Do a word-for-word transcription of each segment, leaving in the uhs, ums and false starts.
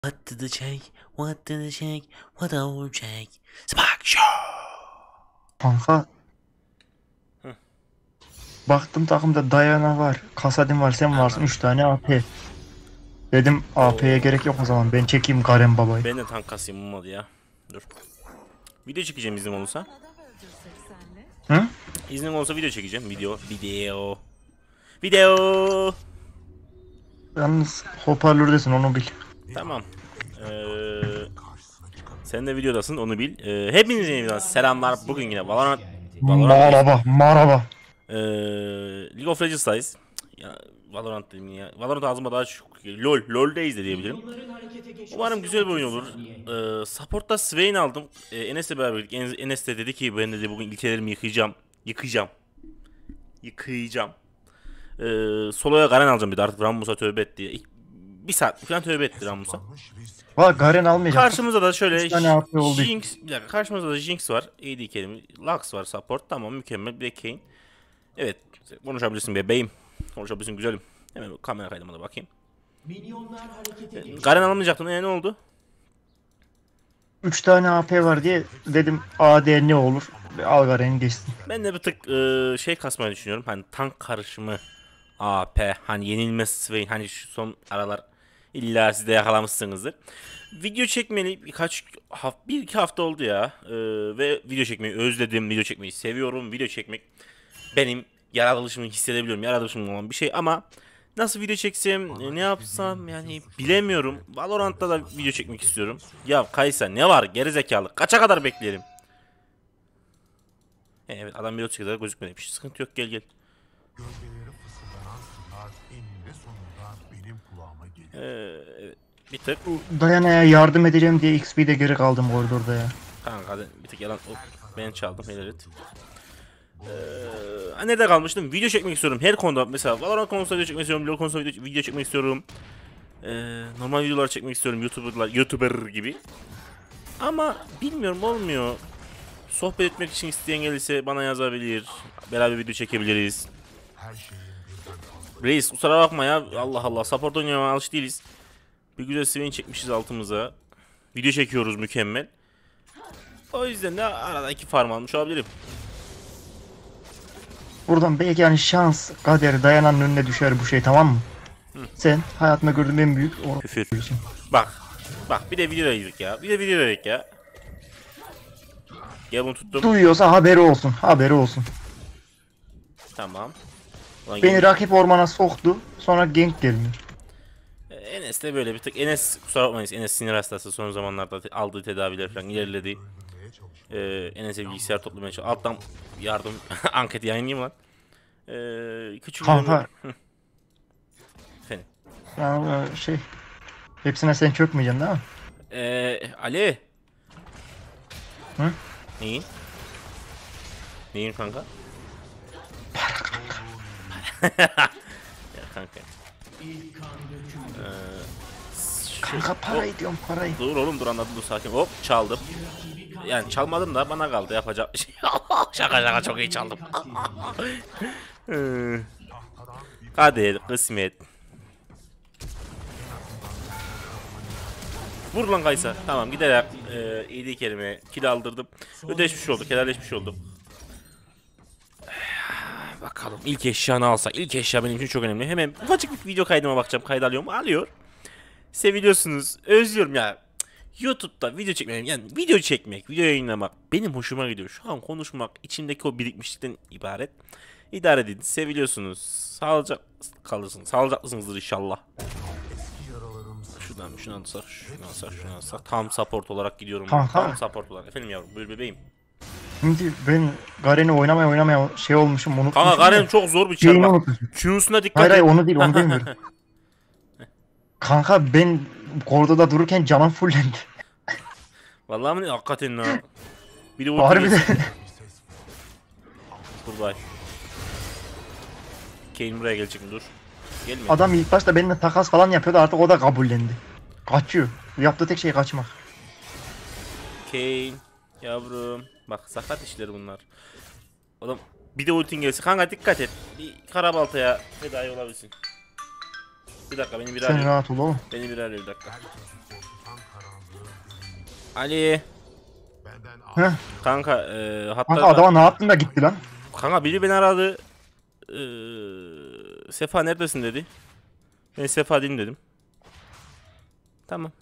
What did the shake? What did the shake? What our shake? Spark Show. Kanka. Hı. Baktım takımda Diana var, Kasadin var, sen varsın. üç tane A P. Dedim A P'ye gerek yok o zaman. Ben çekeyim Garen babayı. Ben de tank kasayım olmadı ya. Dur. Video çekeceğim izin olursa. Hı? İznin olursa video çekeceğim. Video. Video. Video. Yalnız hoparlördesin, onu bil. Tamam. Ee, sen de videodasın, onu bil. Ee, hepinize yeniden selamlar. Bugün yine Valorant. Valorant Merhaba, merhaba. Ee, League of Legends'tayız. Ya Valorant dedim ya. Valorant ağzıma daha çok LoL, LoL'deyiz de diyebilirim. Umarım güzel bir oyun olur. Ee, support'ta Swain aldım. Ee, Enes'le beraberdik. En Enes de dedi ki ben de bugün ilkelerimi yıkayacağım. Yıkayacağım. Yıkayacağım. Ee, solo'ya Garen alacağım bir de, artık Rammus'a tövbe etti. İlk, bir saat falan tövbe etti Rammus'a. Valla Garen almayacak. Karşımızda da şöyle oldu. Jinx, bir dakika, karşımızda da Jinx var. A D carry, Lux var support. Tamam, mükemmel. Bir de Kayn. Evet, konuşabilirsin bebeğim. Konuşabilirsin güzelim. Hemen kamera kaydıma da bakayım. Garen alamayacaktın. E, ne oldu? üç tane A P var diye dedim A D ne olur? Al Garen'i geçsin. Ben de bir tık e, şey kasmayı düşünüyorum. Hani tank karışımı A P, hani yenilmez Swain, hani şu son aralar illa siz de yakalamışsınızdır. Video çekmeli birkaç hafta, bir iki hafta oldu ya. E, ve video çekmeyi özledim. Video çekmeyi seviyorum. Video çekmek benim yaratılışımı hissedebiliyorum. Yaratılışım olan bir şey ama nasıl video çeksem, ne yapsam yani bilemiyorum. Valorant'ta da video çekmek istiyorum. Ya Kaysa ne var gerizekalı? Kaça kadar bekleyelim? Evet, adam bir otuz kadar gözükmemiş. Sıkıntı yok, gel gel. Ee, evet, bir tık. Diana'ya yardım edeceğim diye X P'de geri kaldım koridorda ya. Kanka hadi bir tık yalan. Hop, ben çaldım, helal et. Ee, nerede kalmıştım? Video çekmek istiyorum her konuda. Mesela Valorant konusunda video çekmek istiyorum. LoL konusunda video, video çekmek istiyorum. Ee, normal videolar çekmek istiyorum. YouTuber'lar, YouTuber gibi. Ama bilmiyorum, olmuyor. Sohbet etmek için isteyen gelirse bana yazabilir. Beraber video çekebiliriz. Reis kusura bakma ya. Allah Allah. Support oynamaya alış değiliz. Bir güzel Swain çekmişiz altımıza. Video çekiyoruz mükemmel. O yüzden de arada iki farm almış olabilirim. Buradan belki yani şans, kader, Diana'nın önüne düşer bu şey, tamam mı? Hı. Sen hayatımda gördüğüm en büyük o... Küfür. Bak. Bak bir de video dedik ya. Bir de video dedik ya. Gel bunu tuttum. Duyuyorsa haberi olsun. Haberi olsun. Tamam. Ulan Beni gel. rakip ormana soktu. Sonra gank gelmiyor. Enes de böyle bir tık. Enes kusura bakmayın. Enes sinir hastası, son zamanlarda aldığı tedaviler falan ilerledi. Ee, Enes'e bilgisayar toplamaya çalışıyor. Alttan yardım anketi yayınlayayım lan. Ee, küçük Kanka. Efendim. Yani şey. Hepsine sen çökmeyeceksin değil mi? Ee, Ali. Hı? Neyin? Neyin kanka? Para kanka. Ya kanka. Ee, Kanka parayı diyorum, parayı. Dur oğlum, dur anladım, dur sakin. Hop çaldım. Yani çalmadım da bana kaldı, yapacak bir şey. Şaka şaka, çok iyi çaldım. Hadi kısmet. Vur lan Kaysa. Tamam, giderek e, iyiliği kelime kill aldırdım. Ödeşmiş olduk, helalleşmiş olduk. Bakalım ilk eşyanı alsak. İlk eşya benim için çok önemli. Hemen ufacık bir video kaydıma bakacağım. Kaydı alıyor mu? Alıyor. Seviliyorsunuz. Özlüyorum ya. YouTube'da video çekmek, yani video çekmek, video yayınlamak benim hoşuma gidiyor. Şu an konuşmak içimdeki o birikmişlikten ibaret. İdare edin. Seviliyorsunuz. Sağlıcak kalırsınız. Sağlıcaklısınızdır inşallah. Şuradan şunu alsak, şunu alsak, şunu alsak. Tam support olarak gidiyorum. Kanka. Tam support olarak. Efendim yavrum, buyur bebeğim. Şimdi ben Garen'i oynamaya oynamaya şey olmuşum, unutmuşum. Kanka Garen çok zor bir çar bak. Q'suna dikkat hayır, et. hayır onu değil, onu demiyorum. Kanka ben koridorda dururken canım fullendi. Vallahi mi? Hakikaten ha. Bir de Harbiden. Dur bay. Kayn buraya gelecek mi? Dur. Gelmiyor. Adam ilk başta benimle takas falan yapıyordu, artık o da kabullendi. Kaçıyor. Yaptığı tek şey kaçmak. Kayn yavrum. Bak sakat işleri bunlar. Adam bir de ultin gelse. Kanka dikkat et. Bir karabaltaya fedai olabilirsin. Bir dakika, beni bir Sen arıyor. rahat ol oğlum. Beni bir arıyor, bir dakika. Ali. Heh. Kanka e, hatta Kanka adama ne yaptın da gitti lan? kanka biri beni aradı. E, Sefa neredesin dedi. Ben Sefa değilim dedim. Tamam.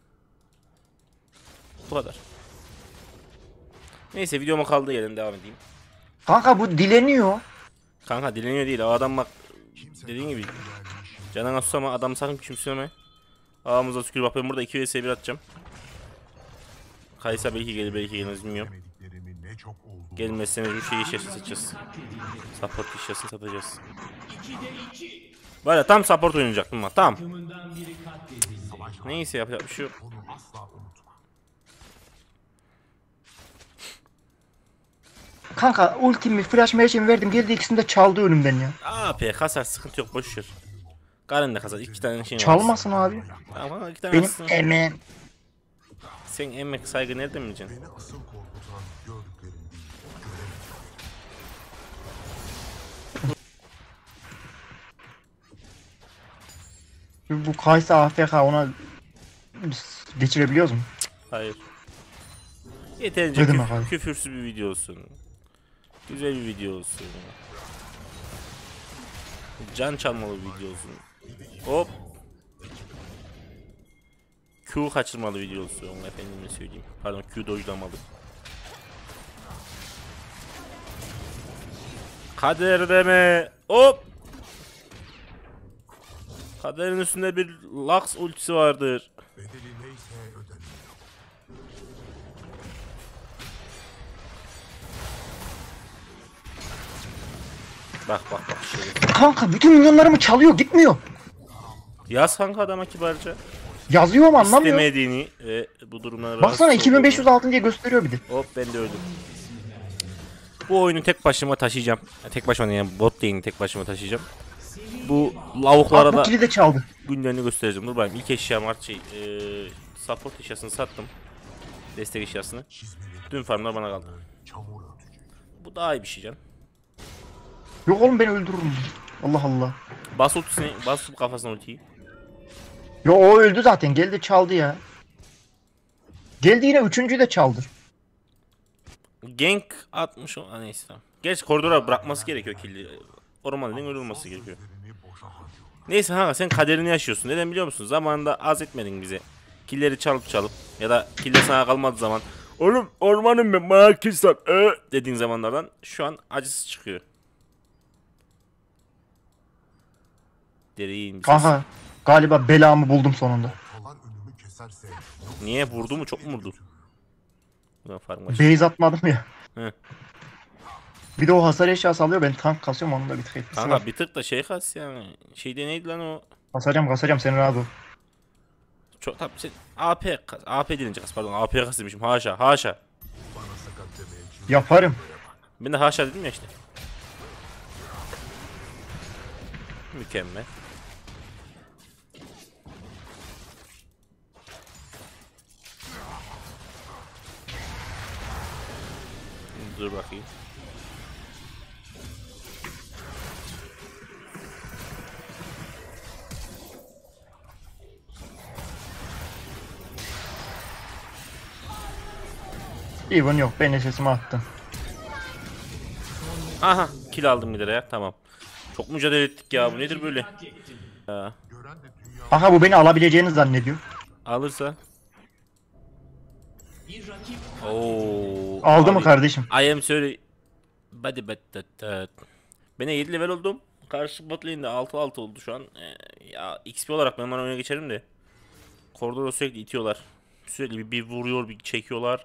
Bu kadar. Neyse videoma kaldığı yerden devam edeyim. Kanka bu dileniyor. Kanka dileniyor değil. O adam bak dediğin gibi canına sus ama adam sakın küçümseme. Ağamıza tükür bak ben burada iki vs bir atacağım. Kaysa belki gelir belki gelmez bilmiyorum. Gelmezse mecbur şey işyasını satacağız. Support işyasını satacağız. Var ya tam support oynayacaktım ben tam. Neyse yapacak bir şey yok. Kanka ultimi flash mecimi verdim geldi ikisini de çaldı önümden ya. A P kasar sıkıntı yok boşver. Garen de kasar iki tane şey var. Çalmasın abi. Tamam iki tane Benim atsın. emeğim. Sen emek saygı nereden bileceksin? Bu Kaysa A F K ona geçirebiliyoruz mu? Hayır. Yeterince Ne küf- demek abi? küfürsüz bir video olsun. Güzel bir video olsun. Can çalmalı bir video olsun. Hop. Q kaçırmalı video olsun efendime söyleyeyim. Pardon Q dojlamalı. Kader deme. Hop. Kaderin üstünde bir Lux ultisi vardır. Bak bak bak şöyle. Kanka bütün milyonlarımı çalıyor gitmiyor. Yaz kanka adama kibarca. Yazıyor mu anlamıyor. İstemediğini ve bu durumdan Baksana rahatsız iki bin beş yüz olduğunu. altın diye gösteriyor bir de. Hop ben de öldüm. Bu oyunu tek başıma taşıyacağım. Tek başıma yani bot lane'i tek başıma taşıyacağım. Bu lavuklara Bak bu da kili de çaldı. günlerini göstereceğim. Dur bakayım ilk eşyam artık şey ee, support eşyasını sattım. Destek eşyasını. Dün farmlar bana kaldı. Bu daha iyi bir şey can. Yok oğlum beni öldürürüm. Allah Allah. Bas ultisini, bas kafasına ultiyi. Yo o öldü zaten geldi çaldı ya. Geldi yine üçüncüyü de çaldı. Gank atmış o. Ha, neyse tamam. Gerçi koridora bırakması gerekiyor killi. Orman dediğin öyle olması gerekiyor. Neyse ha sen kaderini yaşıyorsun. Neden biliyor musun? Zamanında az etmedin bize. Killeri çalıp çalıp ya da killer sana kalmadığı zaman oğlum ormanım ben bana kill sat ee, dediğin zamanlardan şu an acısı çıkıyor. Derin bir ses. Kanka galiba belamı buldum sonunda. Niye vurdu mu çok mu vurdu? Ulan farm başı. Base atmadım ya. He. Bir de o hasar eşyası alıyor ben tank kasıyorum onun da bir tık etkisi Kanka var. bir tık da şey kas yani. Şeyde neydi lan o? Kasacağım kasacağım sen rahat ol. Çok tabi sen A P kas. A P denince kas pardon A P kas demişim. Haşa haşa. Yaparım. Ben de haşa dedim ya işte. Mükemmel. Dur bakayım. Even yok ben sesimi attım. Aha kill aldım bir ya tamam. Çok mücadele ettik ya bu nedir böyle? Ya, Aha bu beni alabileceğini zannediyor. alırsa. Oo. Aldı mı abi, kardeşim? I am sorry. Body but that, that. Ben yedi level oldum. Karşı bot lane'de altı altı oldu şu an. Ee, ya X P olarak ben hemen oyuna geçerim de. Koridora sürekli itiyorlar. Sürekli bir, bir vuruyor bir çekiyorlar.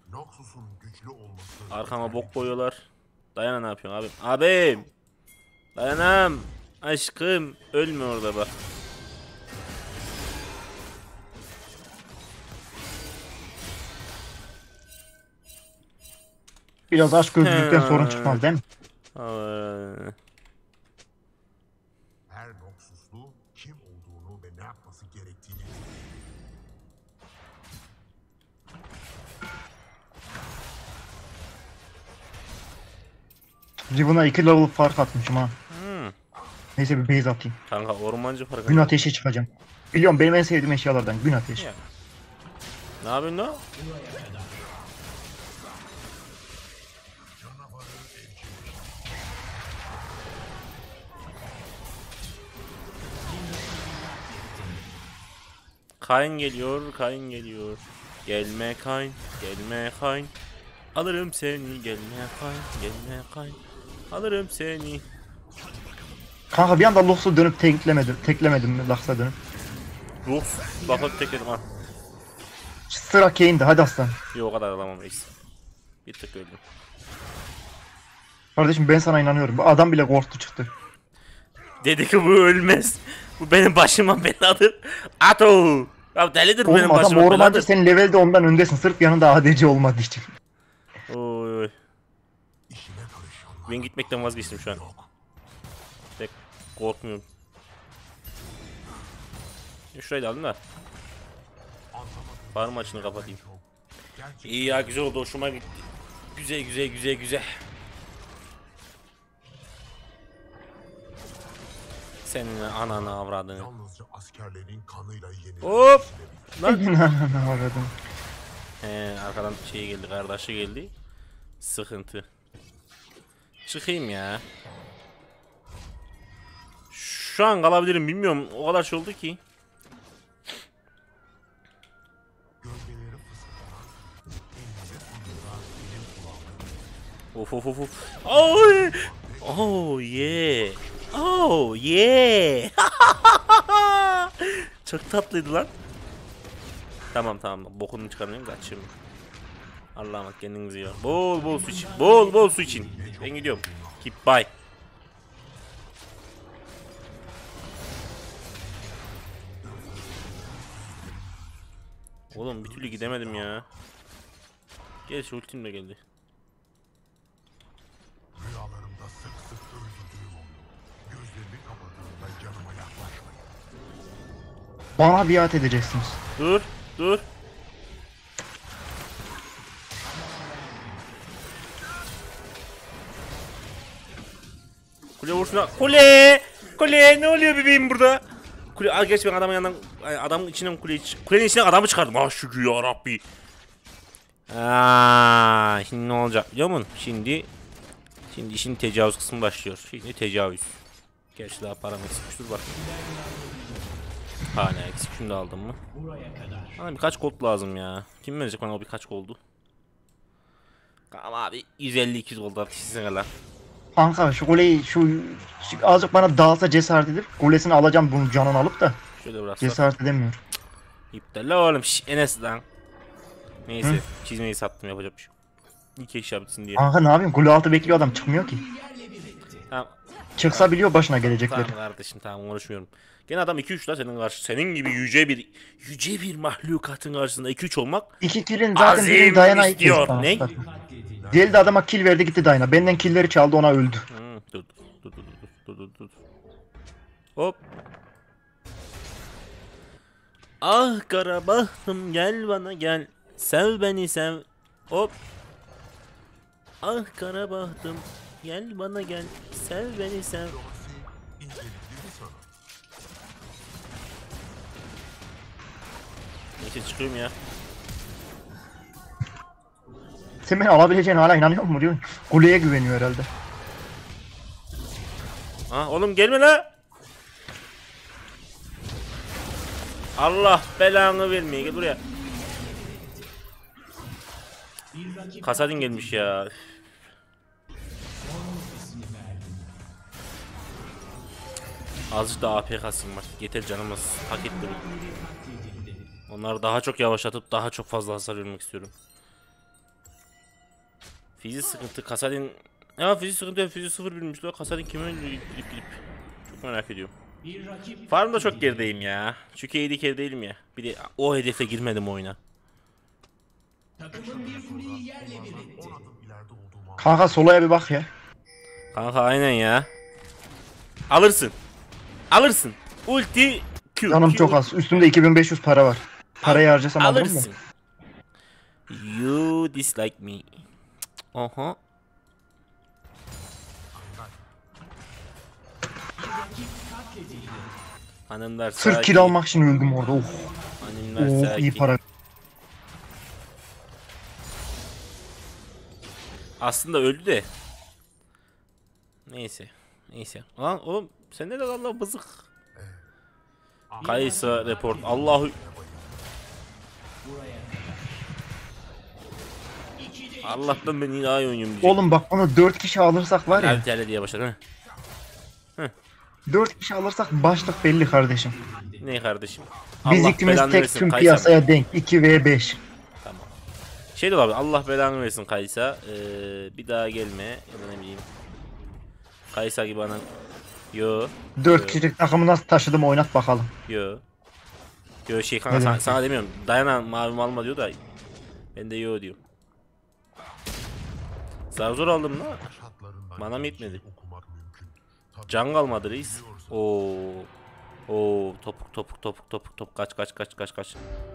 Arkama bok koyuyorlar. Dayana ne yapıyorsun abim? Abim! Dayanam! Aşkım! Ölme orada bak. Biraz aşk gözlülükten sorun çıkmaz değil mi? Aa, Her Noxuslu kim olduğunu ve ne yapması gerektiğini Riven'a iki level fark atmışım ha. hmm. Neyse bir base atayım. Kanka ormancı farkı. Gün ateşi çıkacağım. Biliyorum benim en sevdiğim eşyalardan gün ateşi. Ya. Ne yapıyorsun lan? Kayn geliyor, Kayn geliyor. Gelme Kayn, gelme Kayn. Alırım seni, gelme Kayn, gelme Kayn. Alırım seni. Kanka bir anda Lux'u dönüp teklemedim. Teklemedim mi Lux'a dönüp? Ruh, lafı tekledim ha. Sıra Kane'di, hadi aslan. Yok o kadar alamam reis. Bir tık öldüm. Kardeşim ben sana inanıyorum. Bu adam bile korktu çıktı. Dedi ki bu ölmez. Bu benim başıma beladır. Ato. Ya delidir bu benim Oğlum adam başıma normalde beladır. senin levelde ondan öndesin. Sırf yanında A D C olmadığı için. Oy oy. İşine karışanlar Ben gitmekten vazgeçtim şu an. yok. Pek korkmuyorum. Şurayı da aldım da. Farm açını kapatayım. Gerçek İyi ya, güzel oldu, hoşuma gitti. Güzel güzel güzel güzel. Senin ananı avradını. yalnızca askerlerin kanıyla yenilen Hop! Lan. Ne avradım. He, arkadan şey geldi, kardeşi geldi. Sıkıntı. Çıkayım ya. Şu an kalabilirim, bilmiyorum. O kadar şey oldu ki. gölgeleri fısıldanan elinde sonunda benim kulağımda Of of of of. Oy! Oh yeah. Oh yeah. Çok tatlıydı lan. Tamam tamam, bokunu çıkarmayayım, kaçayım. Allah'a emanet, kendinize iyi bakın. Bol bol su için. Bol bol su için. Ben gidiyorum. Keep bye. Oğlum bir türlü gidemedim ya. Gel, şu ultim de geldi. rüyalarımda sık sık öldürdüğüm oldu. Gözlerimi kapadığımda yanıma yaklaşmayın. Bana biat edeceksiniz. Dur, dur. Kule vursun. Kule! Kule, ne oluyor bebeğim burada? Kule, al geç, ben adamın yanından, adamın içinden kuleyi, kulenin içinden adamı çıkardım. Ah şükür ya Rabbi. Aa, şimdi ne olacak biliyor musun? Şimdi Şimdi işin tecavüz kısmı başlıyor. Şimdi tecavüz. Gerçi daha param eksikmiş, dur bak. Hala eksik. Şunu da aldım mı? Bana birkaç gold lazım ya. Kim verecek bana o birkaç goldu? Ama abi yüz elli iki yüz gold atışsın lan. Kanka şu kuleyi şu, şu azıcık bana dağılsa cesaret edip kulesini alacağım, bunu canını alıp da Şöyle bıraksak. cesaret edemiyorum. İptal la oğlum. Şş, Enes lan. Neyse, Hı? çizmeyi sattım, yapacak bir şey. İlk eşya bitsin diye. Kanka ne yapayım, kule altı bekliyor adam, çıkmıyor ki. Tamam. Çıksa Tamam. biliyor başına gelecekleri. Tamam kardeşim, tamam, konuşmuyorum. Gene adam iki üç la senin karşı. Senin gibi yüce bir yüce bir mahlukatın karşısında iki üç olmak İki killin zaten azim biri Dayana istiyor. Ne? Diğeri de adama kill verdi, gitti Dayana. Benden killleri çaldı, ona öldü. Hmm, dur dur dur dur dur dur dur. Hop. Ah kara bahtım, gel bana gel. Sev beni sev. Hop. Ah kara bahtım, gel bana gel. Sev beni sev. Diplomasi incelikli bir sanat. Neyse, çıkıyorum ya. Sen beni alabileceğine hala inanıyor musun diyorsun? Kuleye güveniyor herhalde. Ha oğlum, gelme la. Allah belanı vermeye, gel buraya. Kasadin gelmiş ya. Azıcık da A P kasayım var. Yeter canımız. Hak ettim. Onları daha çok yavaşlatıp daha çok fazla hasar vermek istiyorum. Fizi sıkıntı. Kasadin... Ya fizi sıkıntı yok. Fizi sıfır bilmiş. Kasadin kime öldü gidip gidip. Çok merak ediyorum. Farmda çok gerideyim ya. Çünkü A D carry değilim ya. Bir de o hedefe girmedim oyuna. on adım ileride olduğumu Kanka solaya bir bak ya. Kanka aynen ya. Alırsın. Alırsın. Ulti Q. Canım Q. çok az. Üstümde iki bin beş yüz para var. Parayı harcasam alırım da. Alırsın. You dislike me. Aha. Hanımlar Sırf sakin. kill almak için öldüm orada. Of. Hanımlar Of, sakin. iyi para. Aslında öldü de. Neyse. Neyse. Lan oğlum sen ne de Allah bızık. Kaysa report. Allahu. Allah'tan ben daha iyi oynuyorum diyecek. Oğlum bak onu dört kişi alırsak var ya. Gel gel diye başladı. dört kişi alırsak başlık belli kardeşim. Ne kardeşim? Biz Allah ikimiz belanı tek versin tüm Kaysa. piyasaya denk. iki ve beş. Tamam. Şey de olabilir. Allah belanı versin Kaysa. Ee, bir daha gelme. Ya da ne bileyim. Kaysa gibi anan. Yo. dört Yo. kişilik takımı nasıl taşıdım oynat bakalım. Yo. Yo şey kanka Ne sana, demek sana demiyorum. Dayana mavi alma diyor da. Ben de yo diyorum. Zar zor aldım la. Şartlarından Manam geleceği yetmedi. okumak mümkün. Tabii Can kalmadı reis. biliyorsan Oo. Oo topuk topuk topuk topuk top kaç kaç kaç kaç kaç.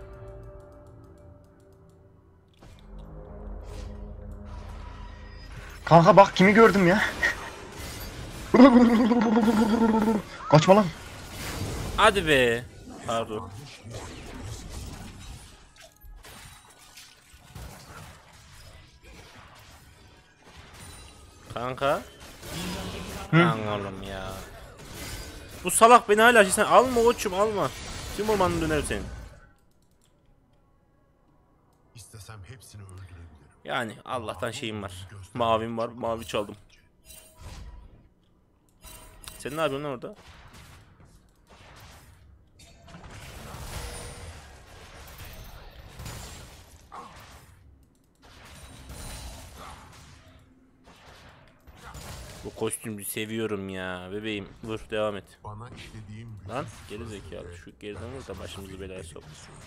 Kanka bak kimi gördüm ya. Kaçma lan. Hadi be. Pardon. Kanka. Lan oğlum ya. Bu salak beni hala şey sen alma koçum alma. Tüm ormanın döner senin. istesem hepsini öldürebilirim. Yani Allah'tan şeyim var. Mavim var. Mavi çaldım. Sen ne yapıyorsun lan orada? Bu kostümü seviyorum ya bebeğim. Vur devam et. Bana işlediğim gücü Lan geri zekalı şu geriden vur da başımızı belaya sok.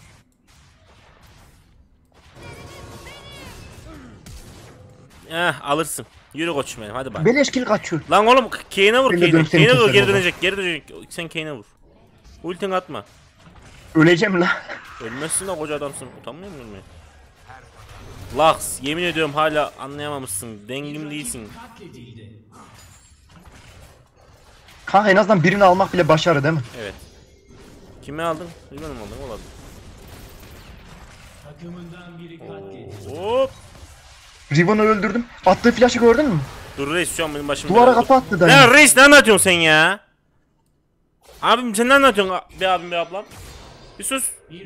Eh alırsın. Yürü koçum benim hadi bak. Beleş kill kaçıyor. Lan oğlum Kane'e vur Ben de Kane'e. dönüp seni Kane'e vur keserim geri baba. dönecek geri dönecek. Sen Kane'e vur. Ultin atma. Öleceğim la. Ölmezsin de koca adamsın. Utanmıyor musun ölmeye? Lux yemin ediyorum hala anlayamamışsın. Dengim değilsin. Kanka en azından birini almak bile başarı değil mi? Evet. Kimi aldın? Bilmem mi aldın olabilir. Oo, hop. Riven'ı öldürdüm. Attığı flash'ı gördün mü? Dur reis şu an benim başım. Duvara belada. kafa attı Ya dayı. reis ne anlatıyorsun sen ya? Abim sen ne anlatıyorsun be abim be ablam? Bir sus.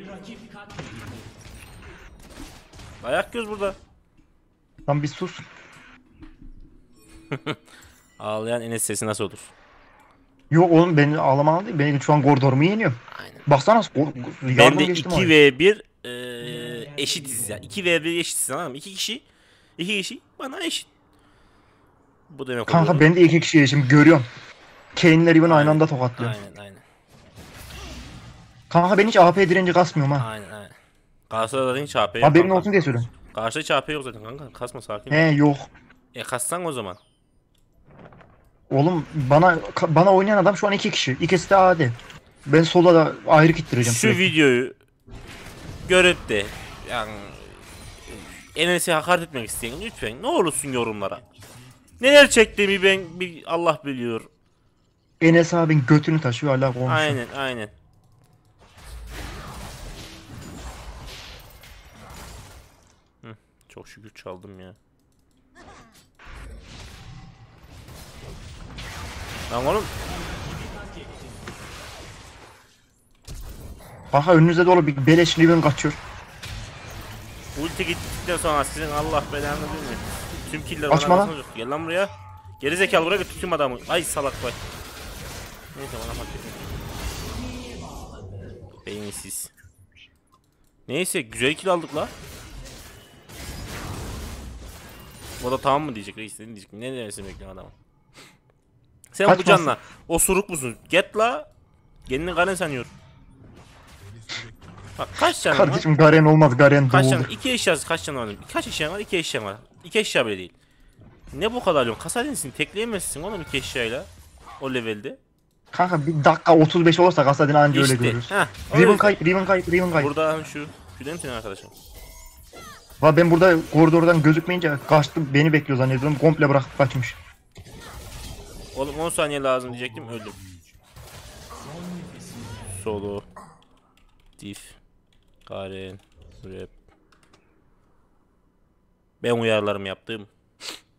Dayak göz burada. Lan bir sus. Ağlayan Enes sesi nasıl olur? Yok oğlum beni ağlamalı değil. Beni şu an Gordor'umu yeniyorum. Aynen. Baksana go- go- Ben yardım de geçtim iki oraya. ve bir eee eşitiz ya. iki ve bir eşitiz anladın mı? iki kişi iki kişi bana eşit. Bu demek Kanka oluyor. ben de iki kişiye şimdi görüyorum. Kane'le Riven aynı Aynen. anda tokatlıyor. Aynen aynen. Kanka ben hiç A P direnci kasmıyorum ha. Aynen aynen. Karşıda zaten hiç A P yok. Haberin kanka. olsun diye söylüyorum. Karşıda hiç A P yok zaten kanka. Kasma sakin. ol. He yok. E kassan o zaman. Oğlum bana ka- bana oynayan adam şu an iki kişi. İkisi de A D. Ben sola da ayrı kittireceğim. Şu sürekli. videoyu görüp de yani Enes'e hakaret etmek isteyen lütfen ne olursun yorumlara. Neler çektiğimi ben bir Allah biliyor. Enes abin götünü taşıyor hala konuşuyor. Aynen aynen. Hı, çok şükür çaldım ya. Lan oğlum Kanka önünüzde dolu bir beleş Riven kaçıyor. ulti gittikten sonra sizin Allah belanı vermesin. Tüm killer Açma bana lan. basılacak. Gel lan buraya. Geri zekalı buraya götür tüm adamı. Ay salak bak. Neyse bana bak. Beyinsiz. Neyse güzel kill aldık la. O da tamam mı diyecek reis ne diyecek ne demesini bekliyorum adamı. Sen bu Kaçmasın. canla o suruk musun? Get la. Kendini Garen sanıyor. Bak kaç canın var? Kardeşim Garen olmaz Garen Kaç doğdu. canın? İki eşyası kaç canın var? Kaç eşyan var? İki eşyan var. İki eşya bile değil. Ne bu kadar yok? Kasadinsin tekleyemezsin oğlum iki eşyayla. O levelde. Kanka bir dakika otuz beş olursa Kasadin anca öyle İşte. görürüz. Heh, o Riven yüzden. kayıp, Riven kayıp, Riven kayıp. Burada şu. Şu değil mi senin arkadaşın? Va ben burada koridordan gözükmeyince kaçtım beni bekliyor zannediyorum. Komple bırakıp kaçmış. Oğlum on saniye lazım diyecektim öldüm. Solo. Diff. Garen. Rap. Ben uyarlarım yaptım.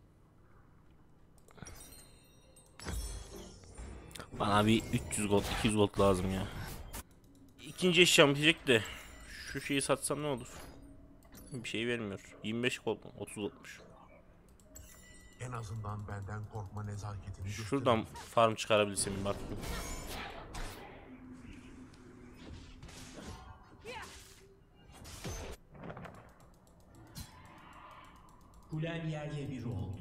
Bana bir üç yüz gold, iki yüz gold lazım ya. İkinci eşyam bitecek de şu şeyi satsam ne olur? Bir şey vermiyor. yirmi beş gold mu? otuz goldmuş. En azından benden korkma nezaketini Şuradan gösterebilirsin. farm çıkarabilsem bak. Kulen yerle bir oldu.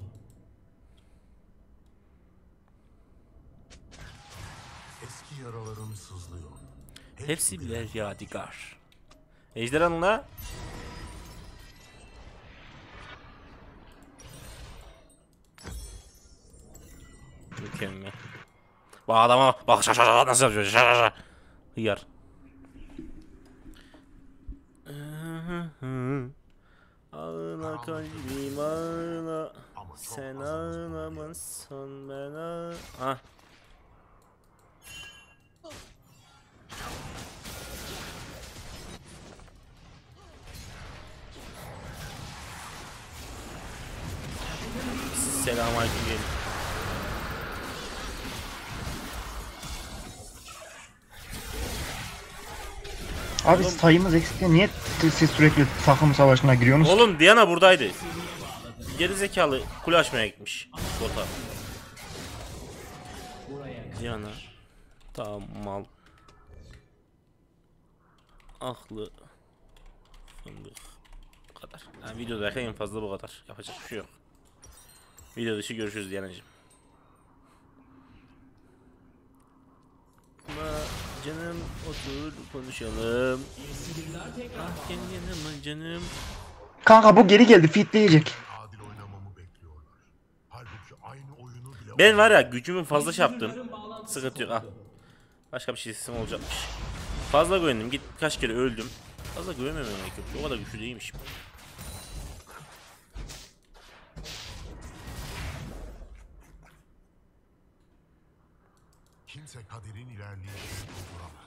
Eski yaralarım sızlıyor. Hepsi birer yadigar. Ejderhanla mükemmel. Bak adama bak şa şa şa nasıl yapıyor şa şa şa. Hıyar. Ağla kalbim ağla. Sen ağlamazsan ben ağla. Ah. Selamünaleyküm diyelim. Abi sayımız eksik ya, niye siz sürekli takım savaşına giriyorsunuz? Oğlum Diana buradaydı. Geri zekalı kule açmaya gitmiş. Bota. Diana. Tamam mal. Aklı. Fındık. Bu kadar. Yani videodayken en fazla bu kadar. Yapacak bir şey yok. Video dışı görüşürüz Diana'cığım. Ama canım otur konuşalım. Ah gel yanıma canım. Kanka bu geri geldi, fitleyecek. Adil oynamamı bekliyorlar. Halbuki aynı oyunu bile Ben var ya gücümü fazla şey yaptım. Sıkıntı yok. Ah. Başka bir şey sistem olacakmış. Fazla güvendim. Git kaç kere öldüm. Fazla güvenmemem gerekiyor. O kadar güçlü değilmişim. kimse kaderin ilerleyişini durduramaz.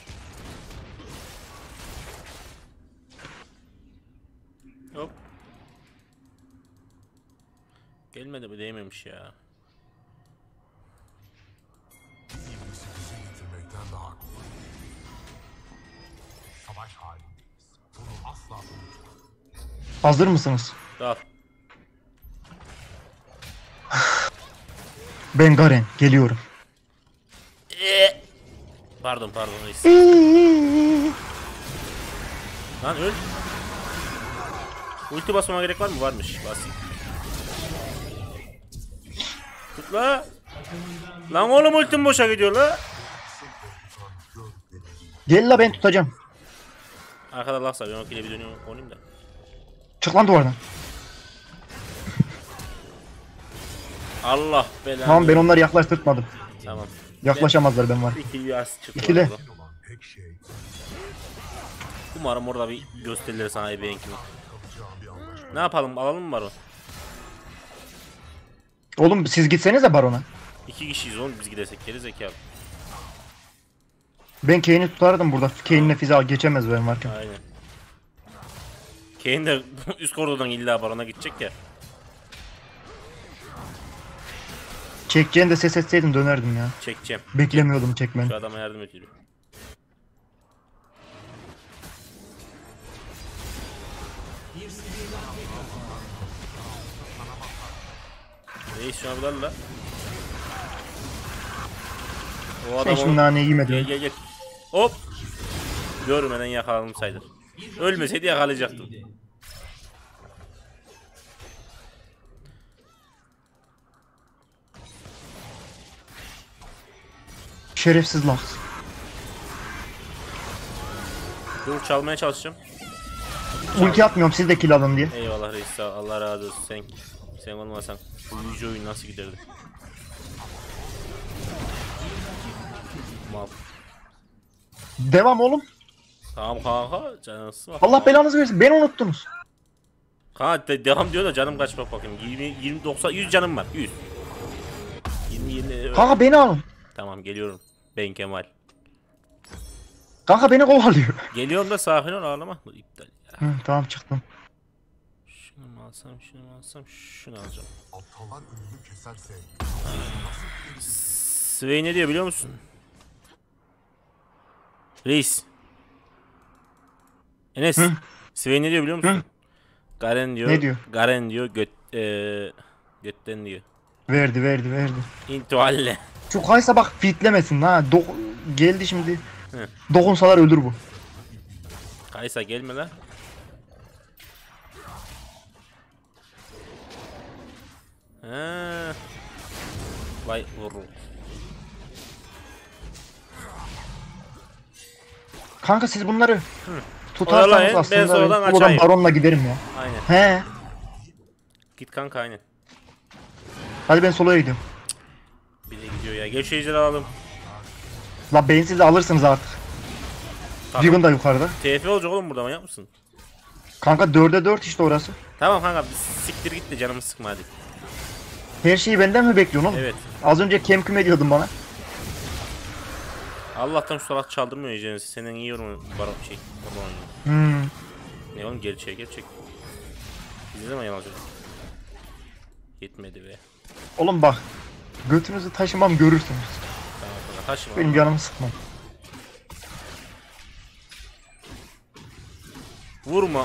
Hop. Gelmedi mi değmemiş ya. İyisi bizi getirmekten daha kolay. Savaş halindeyiz. Bunu asla unutma. Hazır mısınız? Al. Ben Garen geliyorum. Ee. Pardon pardon reis. Lan öl. Ulti basmama gerek var mı? Varmış. Basayım. Tut la. Lan oğlum ultim boşa gidiyor la. Gel la, ben tutacağım. Arkada laf var. Ben o kile bir dönüyorum. Konayım da. Çık lan duvardan. Allah belanı. Tamam, ben onları yaklaştırtmadım. Tamam. Yaklaşamazlar ben var. İki yas çıktı. İkile. orada. Olan tek şey Umarım orada bir gösterilir sana ebeğinkini. kalacağım bir anlaşma. Ne yapalım? Alalım mı Baron? Oğlum siz gitsenize barona. İki kişiyiz oğlum biz gidersek geri zekalı. Ben Kane'i tutardım burada. Kane'le Fiza geçemez benim varken. Aynen. Kane de üst koridordan illa Baron'a gidecek ya. Çekeceğini de ses etseydin dönerdim ya. Çekeceğim. Beklemiyordum çekmeni. Şu adama yardım ediyor. Reis şuna bir dal la. O Sen adam şimdi onu- naneyi Gel yemedin. gel gel. Hop. Görmeden yakaladım sayılır. Ölmeseydi yakalayacaktım. Şerefsiz laf. Dur çalmaya çalışacağım. Ulti atmıyorum siz de kill alın diye. Eyvallah reis sağ ol. Allah razı olsun. Sen sen olmasan bu yüce oyun nasıl giderdi? Mal. Devam oğlum. Tamam kanka canım sıkma. Allah belanızı versin. Beni unuttunuz. Kanka de- devam diyor da canım kaç bak bakayım. yirmi yirmi doksan yüz canım var. yüz. yirmi yirmi. Kanka beni alın. Tamam geliyorum. Ben Kemal. Kanka beni kovalıyor. Geliyorum da sakin ol ağlama. İptal ya. Hı, tamam çıktım. Şunu mu alsam, şunu mu alsam, şunu alacağım. Aptallar önünü keserse Swain ne diyor biliyor musun? Reis. Enes. Hı? Swain ne diyor biliyor musun? Hı? Garen diyor. Ne diyor? Garen diyor göt eee götten diyor. Verdi verdi verdi. İntihalle. Şu Kaysa bak fitlemesin ha. Do geldi şimdi. Hı. Dokunsalar ölür bu. Kaysa gelme lan. Ha. Vay vurur. Kanka siz bunları Oyalayın, tutarsanız ben aslında sonradan ben oradan açayım. baronla giderim ya. Aynen. He. Git kanka aynen. Hadi ben soloya gidiyorum. Bir de gidiyor ya. Gel şu ejderi alalım. La beyinsiz de alırsınız artık. Tamam. Riven da yukarıda. T F olacak oğlum burada manyak mısın? Kanka dörde dört işte orası. Tamam kanka siktir git de canımı sıkma hadi. Her şeyi benden mi bekliyorsun oğlum? Evet. Az önce kem küm ediyordun bana. Allah'tan şu salak çaldırmıyor ejderini. Senin iyi yorumu baron şey. Baron. Hmm. Ne oğlum gerçeğe gerçek. Biz ne zaman yanılacak? Yetmedi be. Oğlum bak. Götünüzü taşımam görürsünüz. Tamam kanka taşıma. Benim canımı sıkmam. Vurma.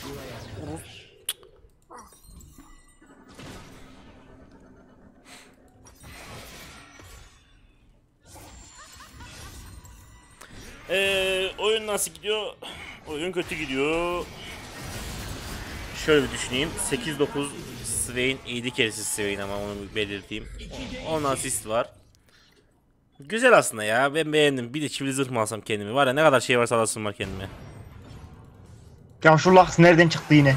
Eee oyun nasıl gidiyor? Oyun kötü gidiyor. Şöyle bir düşüneyim. sekiz dokuz Swain, yedi keresi Swain ama onu bir belirteyim. on asist var. Güzel aslında ya. Ben beğendim. Bir de çivili zırh mı alsam kendimi? Var ya ne kadar şey varsa alasım var kendime. Ya şu Lux nereden çıktı yine?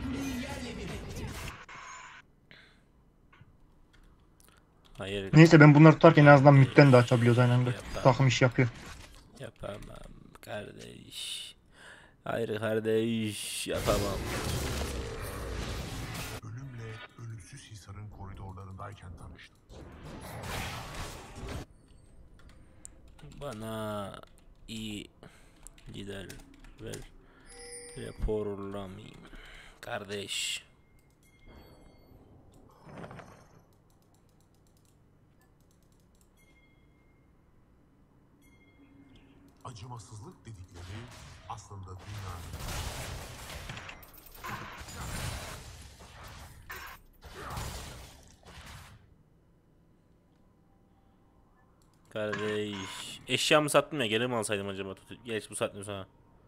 Hayır. Neyse ben bunları tutarken en azından mütten de açabiliyoruz aynı anda. Yapar. Takım iş yapıyor. Yapamam kardeş. Hayır kardeş yapamam. Ölümle ölümsüz Hisar'ın koridorlarındayken tanıştım. Bana iyi lider ver. Raporlamayayım. Kardeş. Acımasızlık dedikleri aslında dünya. Kardeş. Eşyamı sattım ya geri mi alsaydım acaba? Geç bu saatten sonra.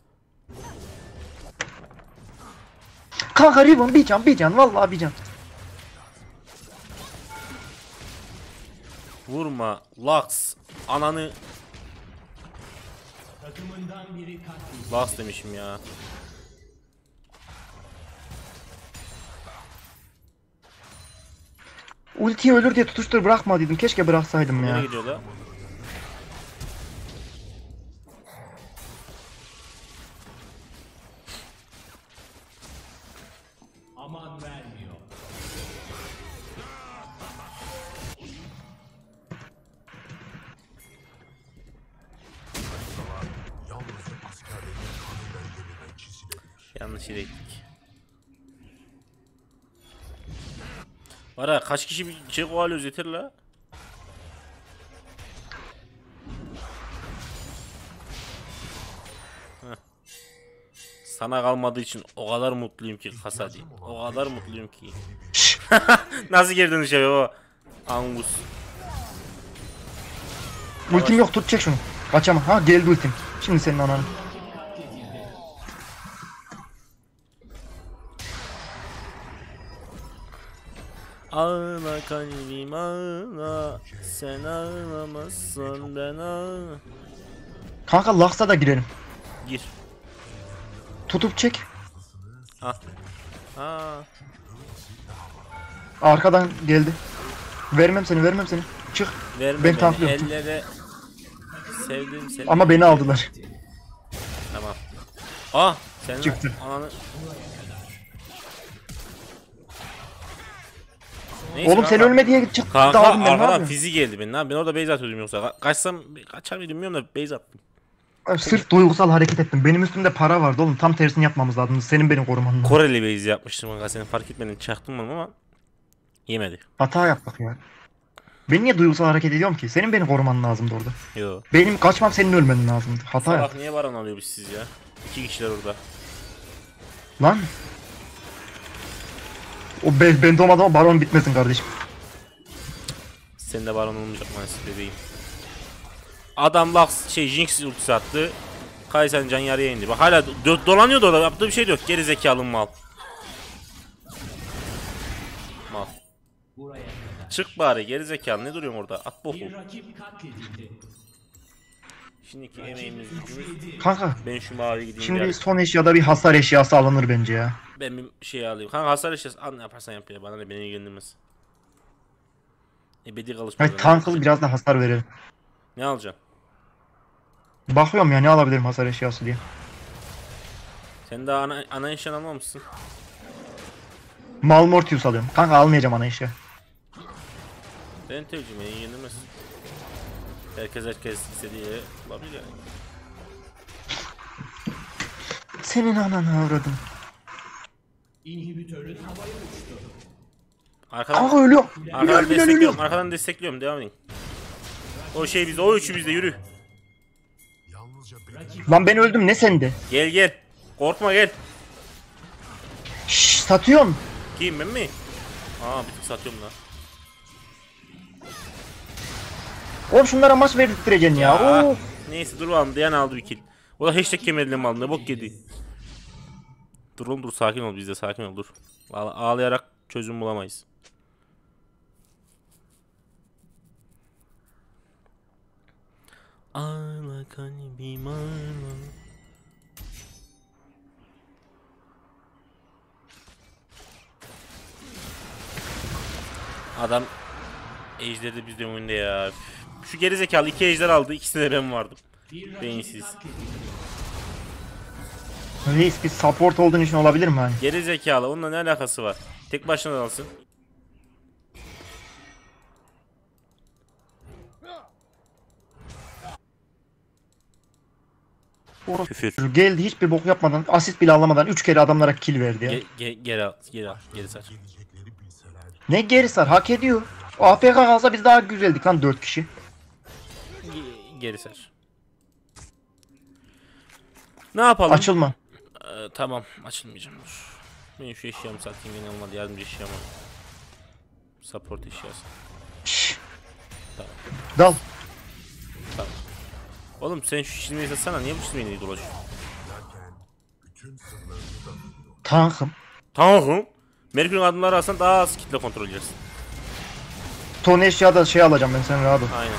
Kanka Riven bir can bir can vallahi bir can. Vurma. Lux. Ananı. Takımından biri katledildi. Lux demişim ya. Ultiyi ölür diye tutuştur bırakma dedim. Keşke bıraksaydım Nereye ya. gidiyor da? Aman vermiyor. Yalnızca askerlerin kanıyla yeniden çizilebilir. Yanlış yere gittik. Var ya kaç kişi bir şey kovalıyoruz yeter la. Heh. Sana kalmadığı için o kadar mutluyum ki Kasadi. O kadar mutluyum ki. Nasıl geri dönüş yapıyor o? Angus. Ultim yok tutacak şunu. Kaçama. Ha geldi ultim. Şimdi senin ananı. Ağla kalbim ağla. Sen ağlamazsan ben ağla. Kanka Lux'a da girelim. Gir. Tutup çek. Ha. Ha. Arkadan geldi. Vermem seni vermem seni. Çık. Verme Ben beni. tanklıyorum. Ellere. Sevdim seni. Ama beni aldılar. Tamam. Ah sen Çıktı. ananı. Neyse Oğlum sen kanka. ölme diye çık. Kanka Daldım ben, ne arkadan yapıyorsun? fizi geldi benim. Ben orada base atıyordum yoksa. Ka- Kaçsam kaçar mıydım bilmiyorum da base attım. Sırf duygusal hareket ettim. Benim üstümde para vardı oğlum. Tam tersini yapmamız lazım. Senin beni koruman lazım. Koreli base yapmıştım kanka. Senin fark etmedin çaktım onu ama yemedi. Hata yaptık ya. Ben niye duygusal hareket ediyorum ki? Senin beni koruman lazımdı orada. Yo. Benim kaçmam, senin ölmen lazımdı. Hata Salak yap. niye Baron alıyormuş siz ya? İki kişiler orada. Lan. O ben, ben doğmadan o baron bitmesin kardeşim. Sen de Baron olmayacak maalesef bebeğim. Adam Lux şey Jinx ultisi attı. Kaysen can yarıya indi. Bak hala do dolanıyor da orada, yaptığı bir şey de yok. Geri zekalı mal. Mal. Buraya kadar. Çık bari geri zekalı, ne duruyorsun orada? At boku. Bir rakip katledildi. Şimdiki emeğimiz gücümüz. Kanka. Ben şu mavi gideyim. Şimdi bir son eşyada bir hasar eşyası alınır bence ya. Ben bir şey alayım. Kanka hasar eşyası al, ne yaparsan yap ya. Bana ne, beni ilgilendirmez. Ebedi kalışma. Hani tanklı biraz da hasar verelim. Ne alacaksın? Bakıyorum ya ne alabilirim hasar eşyası diye. Sen daha ana, ana eşyan almamışsın. Malmortius alıyorum. Kanka almayacağım ana eşya. Ben tercihim, beni ilgilendirmez. Herkes herkes istediği yere bulabilir yani. Senin ananı avradım. İnhibitörün havaya uçtu. Arkadan, Kanka ölüyorum. arkadan Ölüyorum, ölüyorum, destekliyorum, ölüyorum. arkadan destekliyorum, devam edin. O şey bizde, o üçü bizde, yürü. Yalnızca benim Rakip Lan ben öldüm, ne sende? Gel gel. Korkma gel. Şşş, satıyorum. Kim, ben mi? Aa bir tık satıyorum lan. Oğlum şunlara maç verdirttireceksin ya. Aa, Oo. neyse dur bakalım, Diana aldı bir kill. O da hashtag kemerle mi aldı, ne bok yedi. Dur oğlum dur, sakin ol, biz de sakin ol, dur. Ağla- ağlayarak çözüm bulamayız. Ağla kalbim ağla. Adam ejder de bizde oyunda ya. Şu gerizekalı iki ejder aldı, ikisinde de ben vardım. bir rakip Beyinsiz. katledildi. Reis bir support olduğun için olabilir mi hani? Gerizekalı, onunla ne alakası var? Tek başına da alsın. Küfür. Geldi hiçbir bok yapmadan, asist bile alamadan üç kere adamlara kill verdi ya. Ge ge geri al, geri al, geri saç. gelecekleri bilseler Ne geri sar, hak ediyor. O A F K kalsa biz daha güzeldik lan dört kişi. Ge geri saç. Ne yapalım? Açılma. Ee, tamam, açılmayacağım, dur. Ben şu eşyamı satayım, yine olmadı, yardımcı eşyamı. Support eşyası. Şşş. Tamam. Dal. Tamam. Oğlum sen şu çizmeyi satsana, niye bu çizmeyi dolaşıyorsun? derken bütün sırlarını da biliyor. Tankım. Tamam. Merkür'ün adımları alsan daha az kitle kontrol edersin. Ton eşyada şey alacağım ben, sen rahat ol. Aynen.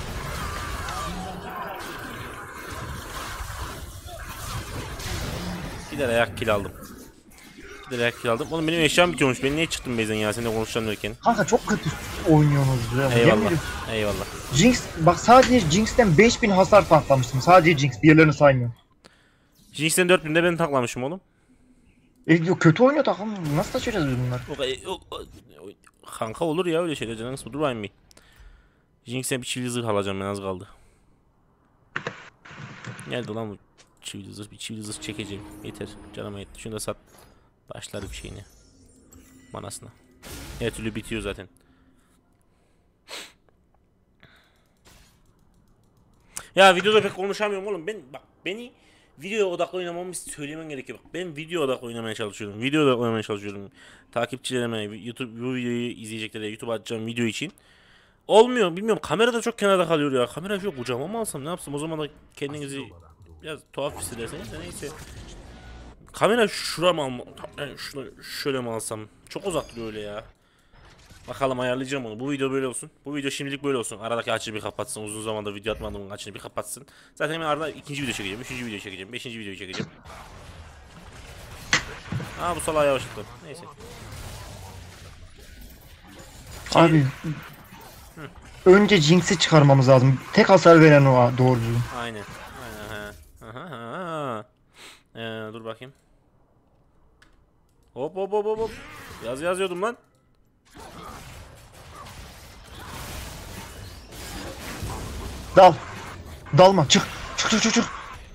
Gider ayak kill aldım. Gider ayak kill aldım. Oğlum benim eşyam bitiyormuş. Ben niye çıktım base'den ya, seninle konuşacağım derken. Kanka çok kötü oynuyorsunuz ya. Yemin Eyvallah. ediyorum. Eyvallah. Jinx, bak sadece Jinx'ten beş bin hasar tanklamıştım. Sadece Jinx, diğerlerini saymıyorum. Jinx'ten dört binde ben taklamışım oğlum. E, diyor, kötü oynuyor takım. Nasıl taşıyacağız biz bunları? O, e, o, o, o, kanka olur ya öyle şeyler, canın sıkma. Dur bakayım bir. Jinx'e bir çivili zırh alacağım, ben az kaldı. Nerede lan bu çivili zırh? Bir çivili zırh çekeceğim. Yeter. Canıma yetti. Şunu da sat. Başlar bir şeyine. Manasına. Her türlü bitiyor zaten. Ya videoda pek konuşamıyorum oğlum. Ben bak, beni videoya odaklı oynamamı söylemen gerekiyor. Bak, ben video odaklı oynamaya çalışıyorum. Video odaklı oynamaya çalışıyorum. Takipçilerime, YouTube bu videoyu izleyeceklere, YouTube atacağım video için. Olmuyor, bilmiyorum. Kamera da çok kenarda kalıyor ya. Kamera çok kucağıma mı alsam, ne yapsam? O zaman da kendinizi biraz tuhaf hissederseniz de neyse. Kamera şura mı almam? Yani şunu şöyle mi alsam? Çok uzak duruyor öyle ya. Bakalım, ayarlayacağım onu. Bu video böyle olsun. Bu video şimdilik böyle olsun. Aradaki açıyı bir kapatsın. Uzun zamandır video atmadığımın açını bir kapatsın. Zaten ben arada ikinci video çekeceğim. Üçüncü video çekeceğim. Beşinci video çekeceğim. Aa bu salağı yavaşlattım. Neyse. Abi. Önce Jinx'i çıkarmamız lazım. Tek hasar veren o doğru düzgün. Aynen. Aynen. Ha. Aha, ha. Ee, dur bakayım. Hop hop hop hop hop. Yaz yazıyordum lan. Dal. Dalma. Çık. Çık çık çık çık.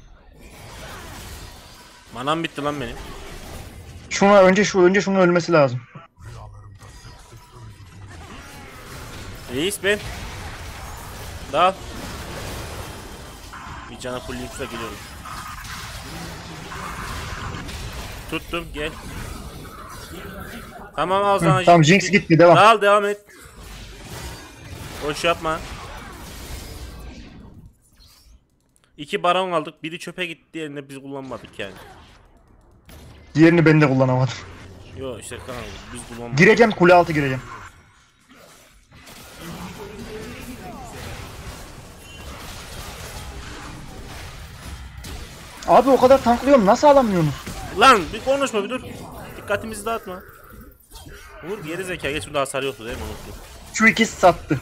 Manam bitti lan benim. Şuna önce şu önce şunun ölmesi lazım. Rüyalarımda sık sık öldüğüm Reis ben. Dal. Bir cana full link'le geliyorum. Tuttum gel. Tamam al sana. Hı, tamam Jinx gitti devam. Dal devam et. Boş yapma. İki baron aldık. Biri çöpe gitti, diğerini biz kullanmadık yani. Diğerini ben de kullanamadım. Yo işte kanka biz kullanmadık. Gireceğim kule altı gireceğim. Abi o kadar tanklıyorum nasıl alamıyorsunuz? Lan bir konuşma bir dur. Dikkatimizi dağıtma. Vur geri zeka, geç bunda hasar yoktu değil mi? Unuttum. Şu ikisi sattı.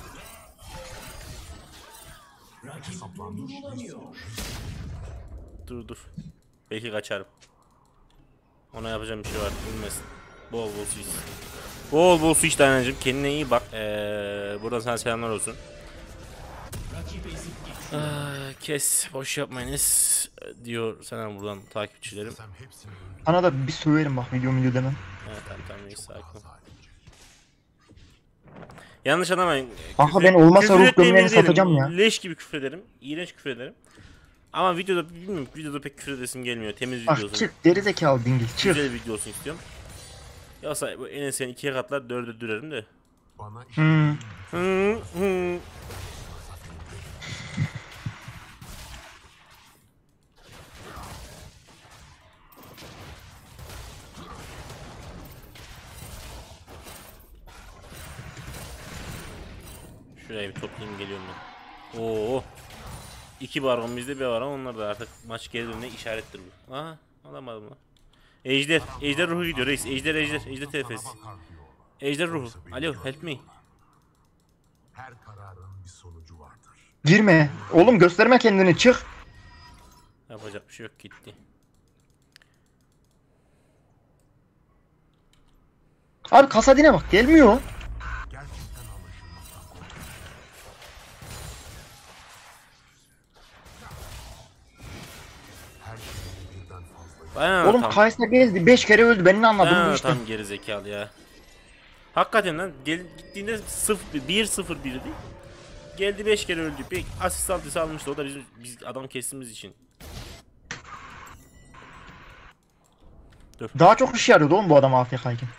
Dur dur. Belki kaçarım. Ona yapacağım bir şey var. Bilmesin. Bol bol su iç. Bol bol su iç Dayanacığım. Kendine iyi bak. Ee, buradan sana selamlar olsun. Aa, kes. Boş yapmayınız. Diyor sana buradan takipçilerim. Sen hepsini öldür. Sana da bir söverim bak video video demem. Evet tamam tamam neyse sakin ol. Yanlış anlamayın. Kanka Küfür- ben olmazsa küfür ruh etmeyin gömleğini diye satacağım değilim. ya. Leş gibi küfür ederim. İğrenç küfür ederim. Ama videoda bilmiyorum videoda pek küfür edesim gelmiyor. Temiz Bak video olsun. çık geri zekalı dingil çık. Güzel bir video olsun istiyorum. Yoksa bu en sen ikiye katlar dörde dürerim de. Bana iş Hmm. Hı hı. Şuraya bir toplayayım geliyorum ben. Oo. İki baron bizde bir baron onlar da artık maç geri dönme işarettir bu. Aha alamadım lan. Ejder, ejder ruhu gidiyor reis. Ejder ejder, ejder T F'si. bakar diyorlar. Ejder ruhu. Alo help me. Her kararın bir sonucu vardır. Girme. Oğlum gösterme kendini çık. Yapacak bir şey yok gitti. Abi kasadine bak gelmiyor. Gerçekten anlaşılmaktan korkuyorum. Her şeyin birden fazla. Bayağı Oğlum tam, Kaysa gezdi beş kere öldü ben ne anladım bu bayağı işte. tam geri zekalı ya. Hakikaten lan gel, gittiğinde sıfır bir sıfır birdi. Geldi beş kere öldü. Bir asist altısı almıştı o da bizim biz adam kestiğimiz için. Daha çok iş yarıyordu oğlum bu adam A F K'yken.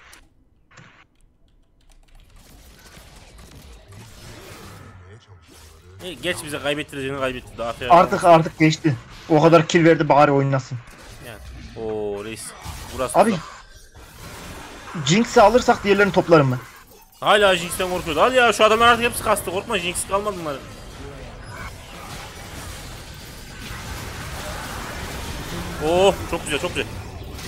Demeye çalışanları E, geç bize kaybettireceğini kaybetti. Daha fair Artık artık geçti. O kadar kill verdi bari oynasın. yani. Oo reis. Burası Abi da- Jinx'i alırsak diğerlerini toplarım ben. Hala Jinx'ten korkuyordu. Hadi ya şu adamlar artık hepsi kastı. Korkma Jinx kalmadı bunların. Oh çok güzel çok güzel.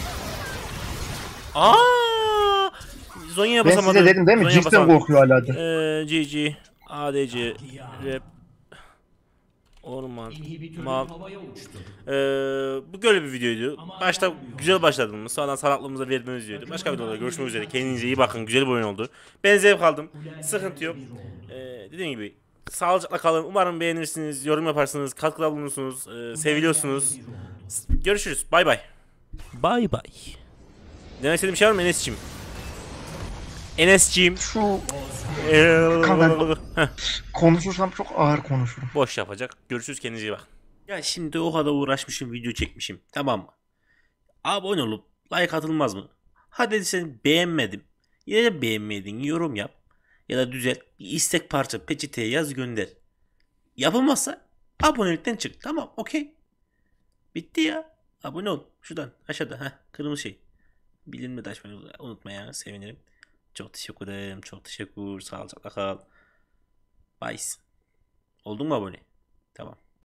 Aa! Zonya'ya Ben basamadım. size dedim değil mi? Zonya'ya Jinx'ten basamadım. korkuyor hala da. Eee G G, A D C, Rap, Orman, İnhibitörü Mal. havaya uçtu. Eee bu böyle bir videoydu. Başta güzel başladığımız, sonradan salaklığımıza verdiğimiz videoydu. Başka videolarda görüşmek üzere. Kendinize iyi bakın. Güzel bir oyun oldu. Ben zevk aldım. Sıkıntı yok. Eee dediğim gibi sağlıcakla kalın. Umarım beğenirsiniz, yorum yaparsınız, katkıda bulunursunuz, eee, seviliyorsunuz. Görüşürüz. Bay bay. Bay bay. Demek istediğim şey var mı Enes'cim? Enes'cim. Şu Eee, Kanka- Heh. konuşursam çok ağır konuşurum. Boş yapacak. Görüşürüz kendinize iyi bakın. Ya şimdi o kadar uğraşmışım video çekmişim. Tamam mı? Abone olup like atılmaz mı? Hadi sen beğenmedim. Ya da beğenmedin yorum yap. Ya da düzelt. Bir istek parça peçeteye yaz gönder. Yapılmazsa abonelikten çık. Tamam okey. Bitti ya. Abone ol. Şuradan aşağıda. Heh, kırmızı şey. Bildirimleri de açmayı unutma ya. Sevinirim. Çok teşekkür ederim. Çok teşekkür. Sağlıcakla kal. Bye. Oldun mu abone? Tamam.